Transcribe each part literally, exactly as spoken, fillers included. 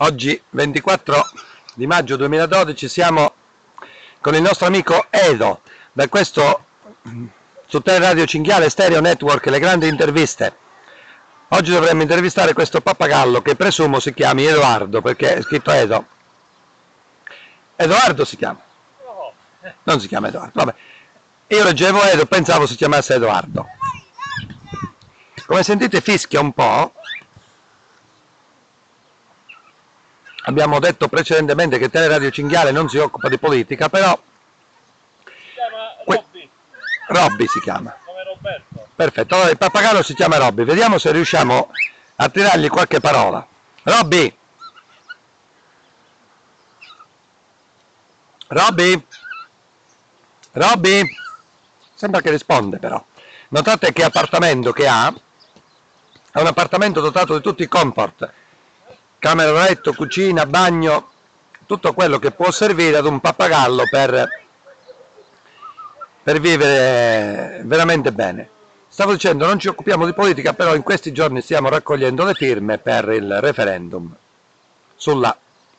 Oggi ventiquattro di maggio duemiladodici siamo con il nostro amico Edo, da questo su Teleradio Cinghiale Stereo Network, le grandi interviste. Oggi dovremmo intervistare questo pappagallo che presumo si chiami Edoardo, perché è scritto Edo. Edoardo si chiama? Non si chiama Edoardo, vabbè. Io leggevo Edo, pensavo si chiamasse Edoardo. Come sentite fischia un po'. Abbiamo detto precedentemente che Teleradio Cinghiale non si occupa di politica, però... Si chiama Robby. Robby si chiama. Come Roberto. Perfetto, allora il pappagallo si chiama Robby. Vediamo se riusciamo a tirargli qualche parola. Robby! Robby! Robby! Sembra che risponde però. Notate che appartamento che ha. È un appartamento dotato di tutti i comfort. Camera da letto, cucina, bagno, tutto quello che può servire ad un pappagallo per, per vivere veramente bene. Stavo dicendo, non ci occupiamo di politica, però in questi giorni stiamo raccogliendo le firme per il referendum sulla,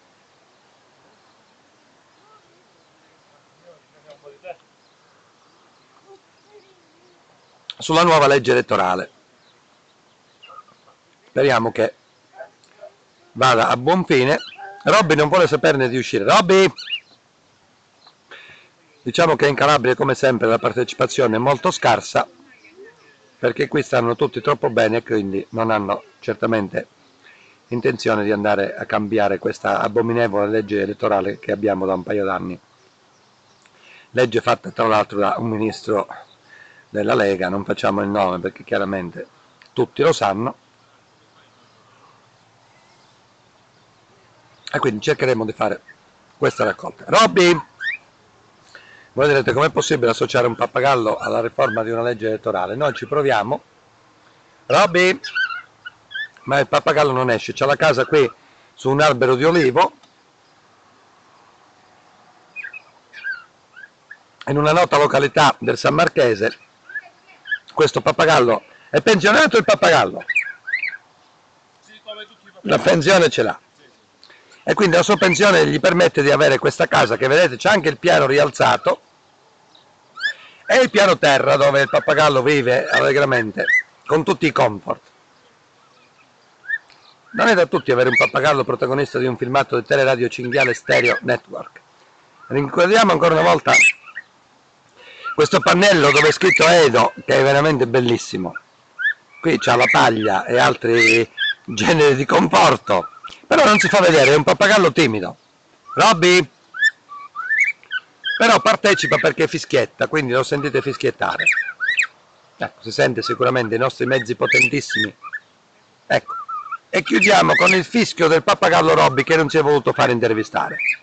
sulla nuova legge elettorale. Speriamo che vada a buon fine. Robby non vuole saperne di uscire. Robby! Diciamo che in Calabria come sempre la partecipazione è molto scarsa, perché qui stanno tutti troppo bene e quindi non hanno certamente intenzione di andare a cambiare questa abominevole legge elettorale che abbiamo da un paio d'anni. Legge fatta tra l'altro da un ministro della Lega, non facciamo il nome perché chiaramente tutti lo sanno. E quindi cercheremo di fare questa raccolta. Robby! Voi direte com'è possibile associare un pappagallo alla riforma di una legge elettorale? Noi ci proviamo. Robby! Ma il pappagallo non esce, c'ha la casa qui su un albero di olivo, in una nota località del San Marchese. Questo pappagallo è pensionato, il pappagallo? Sì, come tutti i pappagalli. La pensione ce l'ha. E quindi la sua pensione gli permette di avere questa casa che vedete c'è anche il piano rialzato e il piano terra dove il pappagallo vive allegramente con tutti i comfort. Non è da tutti avere un pappagallo protagonista di un filmato di Teleradio Cinghiale Stereo Network. Ricordiamo ancora una volta questo pannello dove è scritto Edo, che è veramente bellissimo. Qui c'ha la paglia e altri generi di conforto. Però non si fa vedere, è un pappagallo timido. Robby! Però partecipa perché fischietta, quindi lo sentite fischiettare. Ecco, si sente sicuramente i nostri mezzi potentissimi. Ecco. E chiudiamo con il fischio del pappagallo Robby che non si è voluto fare intervistare.